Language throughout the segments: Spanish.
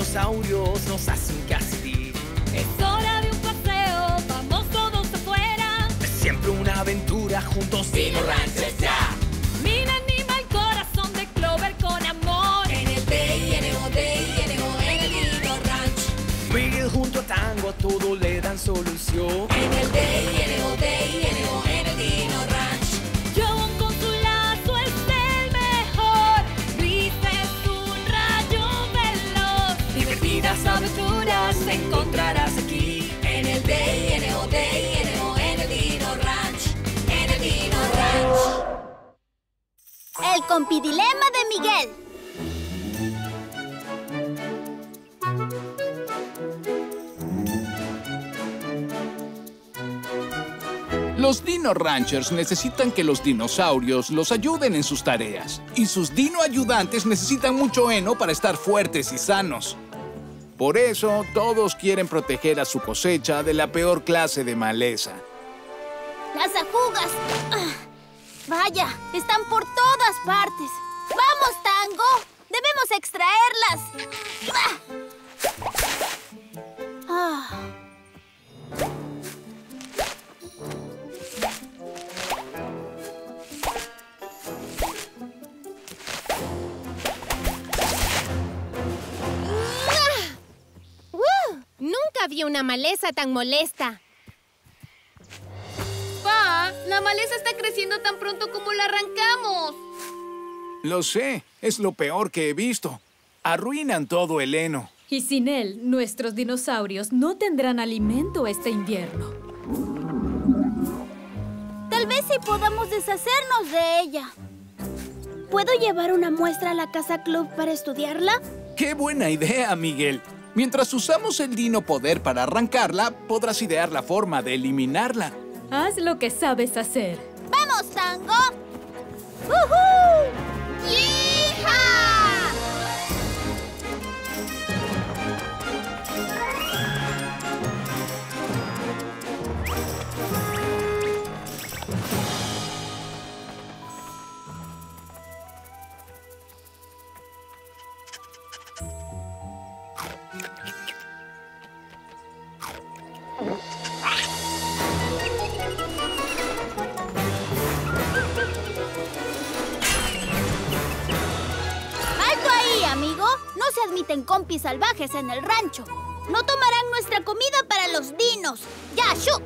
dinosaurios nos hacen casi. Es hora de un paseo, vamos todos afuera. Es siempre una aventura juntos. Dino Ranchers ya. Mil anima el corazón de Clover con amor. En el D-I-N-O, en el Dino Ranch. Miguel junto a Tango a todo le dan solución. En el D-I-N-O, en el Dino Ranch. John con su lazo es el mejor. Blitz es un rayo veloz. Divertidas aventuras encontrarás aquí. En el D-I-N-O, en el Dino Ranch. En el Dino Ranch. El compidilema de Miguel. Los Dino Ranchers necesitan que los dinosaurios los ayuden en sus tareas. Y sus dino ayudantes necesitan mucho heno para estar fuertes y sanos. Por eso, todos quieren proteger a su cosecha de la peor clase de maleza. Las ajugas. Vaya, están por todas partes. ¡Vamos, Tango! ¡Debemos extraerlas! Nunca vi una maleza tan molesta. ¡Pa! La maleza está creciendo tan pronto como la arrancamos. Lo sé, es lo peor que he visto. Arruinan todo el heno. Y sin él, nuestros dinosaurios no tendrán alimento este invierno. Tal vez sí podamos deshacernos de ella. ¿Puedo llevar una muestra a la casa club para estudiarla? ¡Qué buena idea, Miguel! Mientras usamos el dino poder para arrancarla, podrás idear la forma de eliminarla. Haz lo que sabes hacer. ¡Vamos, Tango! ¡Woohoo! ¡Yee-haw! No se admiten compis salvajes en el rancho. No tomarán nuestra comida para los dinos. ¡Ya, shu!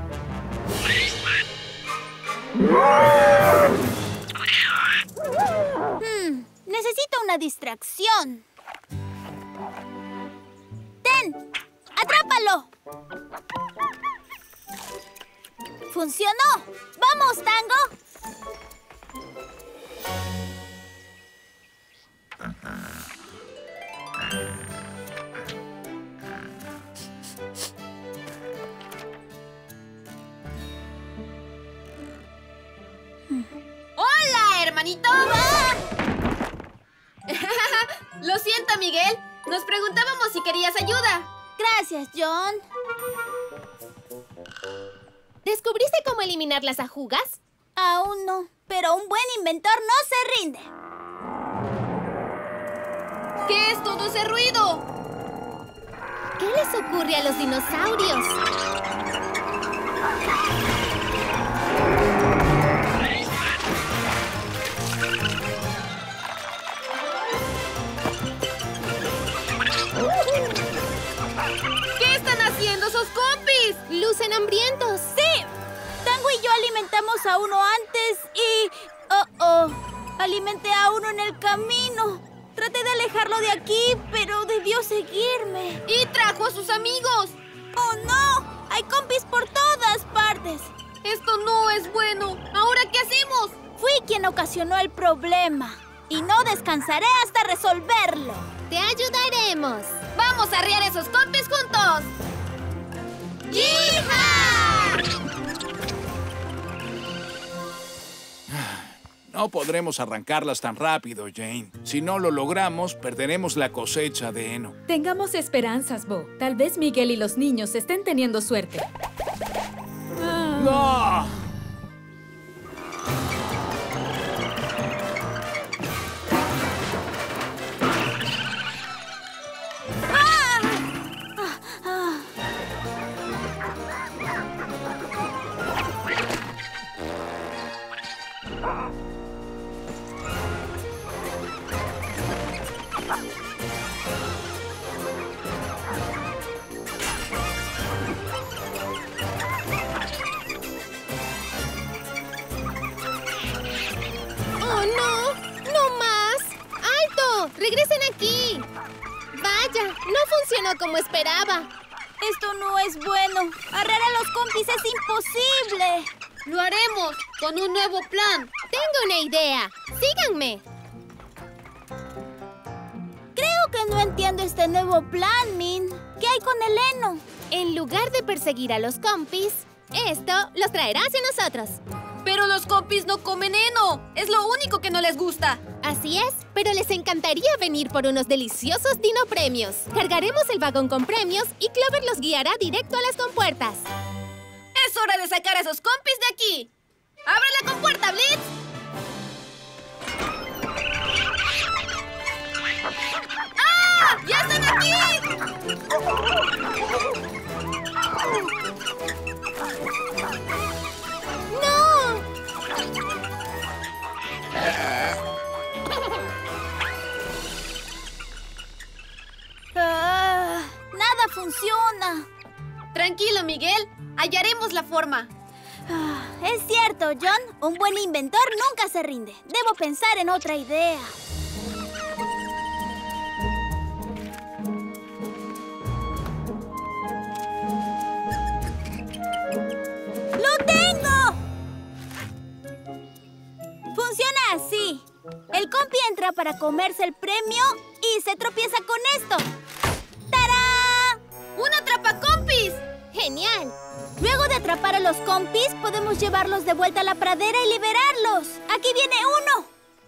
Necesito una distracción. ¡Ten! ¡Atrápalo! ¡Funcionó! ¡Vamos, Tango! ¡Hola, hermanito! Lo siento, Miguel. Nos preguntábamos si querías ayuda. Gracias, John. ¿Descubriste cómo eliminar las ajugas? Aún no, pero un buen inventor no se rinde. ¿Qué es todo ese ruido? ¿Qué les ocurre a los dinosaurios? ¿Qué están haciendo esos compis? ¡Lucen hambrientos! ¡Sí! Tango y yo alimentamos a uno antes y... alimenté a uno en el camino. Traté de alejarlo de aquí, pero debió seguirme. Y trajo a sus amigos. ¡Oh, no! Hay compis por todas partes. Esto no es bueno. ¿Ahora qué hacemos? Fui quien ocasionó el problema. Y no descansaré hasta resolverlo. ¡Te ayudaremos! ¡Vamos a arriar esos compis juntos! ¡Yee-haw! No podremos arrancarlas tan rápido, Jane. Si no lo logramos, perderemos la cosecha de heno. Tengamos esperanzas, Bo. Tal vez Miguel y los niños estén teniendo suerte. ¡No! ¡Oh, no! ¡No más! ¡Alto! ¡Regresen aquí! Vaya, no funcionó como esperaba. Esto no es bueno. Arrear a los compis es imposible. Lo haremos con un nuevo plan. Tengo una idea. ¡Síganme! Creo que no entiendo este nuevo plan, Min. ¿Qué hay con el heno? En lugar de perseguir a los compis, esto los traerá hacia nosotros. Pero los compis no comen heno. Es lo único que no les gusta. Así es, pero les encantaría venir por unos deliciosos dino premios. Cargaremos el vagón con premios y Clover los guiará directo a las compuertas. Es hora de sacar a esos compis de aquí. ¡Abre la compuerta, Blitz! ¡Ah! ¡Ya están aquí! ¡No! Nada funciona. Tranquilo, Miguel. Hallaremos la forma. Es cierto, John. Un buen inventor nunca se rinde. Debo pensar en otra idea. ¡Lo tengo! Funciona así. El compi entra para comerse el premio y se tropieza con esto. ¡Tarán! ¡Un atrapacompis! ¡Genial! Luego de atrapar a los compis, podemos llevarlos de vuelta a la pradera y liberarlos. ¡Aquí viene uno!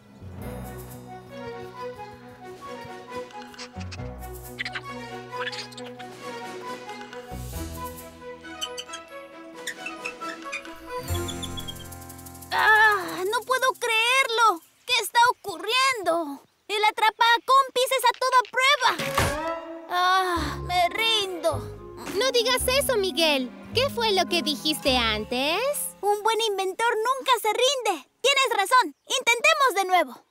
¡Ah! ¡No puedo creerlo! ¿Qué está ocurriendo? El atrapacompis es a toda prueba. ¡Ah! ¡Me rindo! No digas eso, Miguel. ¿Qué fue lo que dijiste antes? Un buen inventor nunca se rinde. Tienes razón. Intentemos de nuevo.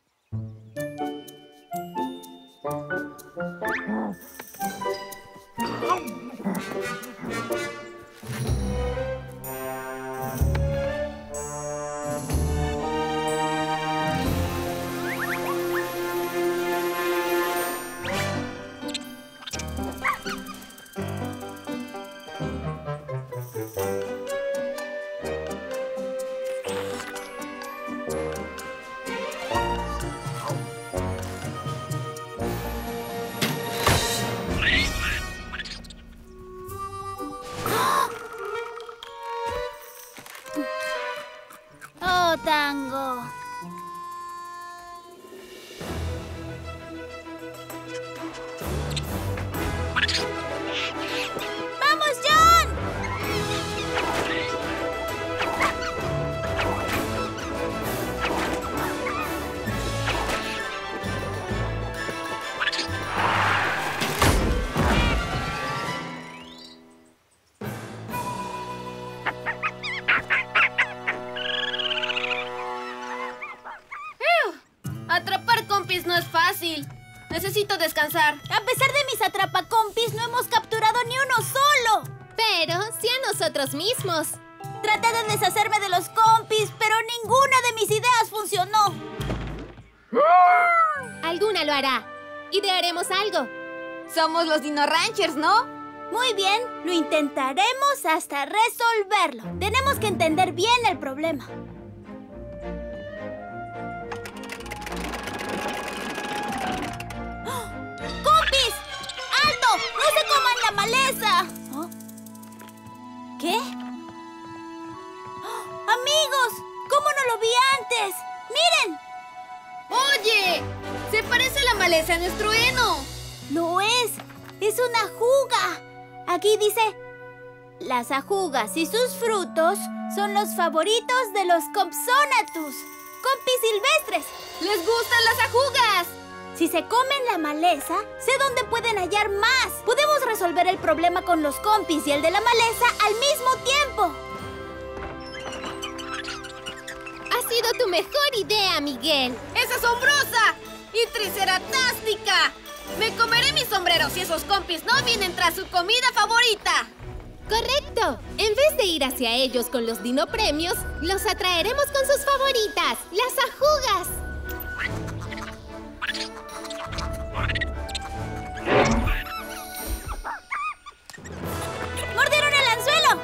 Oh, Tango. ¡Vamos, John! Atrapar compis no es fácil. Necesito descansar. A pesar de mis atrapacompis, no hemos capturado ni uno solo. Pero sí a nosotros mismos. Traté de deshacerme de los compis, pero ninguna de mis ideas funcionó. Alguna lo hará. Idearemos algo. Somos los Dino Ranchers, ¿no? Muy bien, lo intentaremos hasta resolverlo. Tenemos que entender bien el problema. ¡Oh! ¡Compis! ¡Alto! ¡No se coman la maleza! ¿Oh? ¿Qué? ¡Oh! ¡Amigos! ¿Cómo no lo vi antes? ¡Miren! ¡Oye! Se parece la maleza a nuestro heno. ¡Lo es! ¡Es una ajuga! Aquí dice: las ajugas y sus frutos son los favoritos de los Compsognathus, compis silvestres. ¡Les gustan las ajugas! Si se comen la maleza, sé dónde pueden hallar más. Podemos resolver el problema con los compis y el de la maleza al mismo tiempo. Ha sido tu mejor idea, Miguel. ¡Es asombrosa! ¡Y triceratástica! Me comeré mis sombreros si esos compis no vienen tras su comida favorita. Correcto. En vez de ir hacia ellos con los dinopremios, los atraeremos con sus favoritas, las ajugas. ¡Mordieron el anzuelo!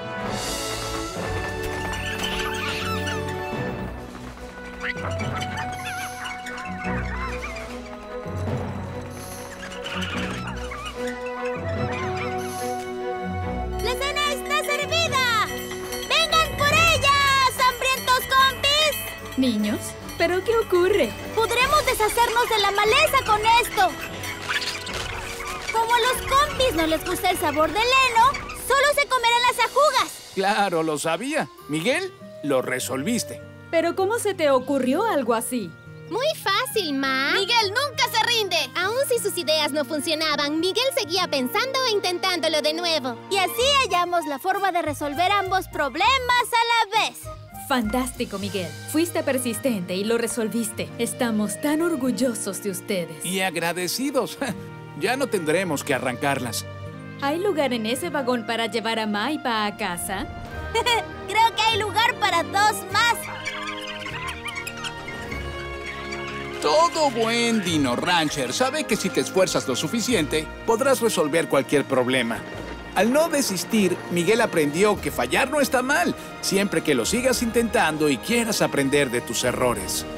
¡La cena está servida! ¡Vengan por ellas, hambrientos compis! Niños, ¿pero qué ocurre? ¡Podremos deshacernos de la maleza con esto! Como a los compis no les gusta el sabor del heno, solo se comerán las ajugas. Claro, lo sabía. Miguel, lo resolviste. ¿Pero cómo se te ocurrió algo así? Muy fácil, Ma. Miguel nunca se rinde. Aún si sus ideas no funcionaban, Miguel seguía pensando e intentándolo de nuevo. Y así hallamos la forma de resolver ambos problemas a la vez. Fantástico, Miguel. Fuiste persistente y lo resolviste. Estamos tan orgullosos de ustedes. Y agradecidos. Ya no tendremos que arrancarlas. ¿Hay lugar en ese vagón para llevar a Ma y Pa a casa? Creo que hay lugar para dos más. Todo buen Dino Rancher sabe que si te esfuerzas lo suficiente, podrás resolver cualquier problema. Al no desistir, Miguel aprendió que fallar no está mal, siempre que lo sigas intentando y quieras aprender de tus errores.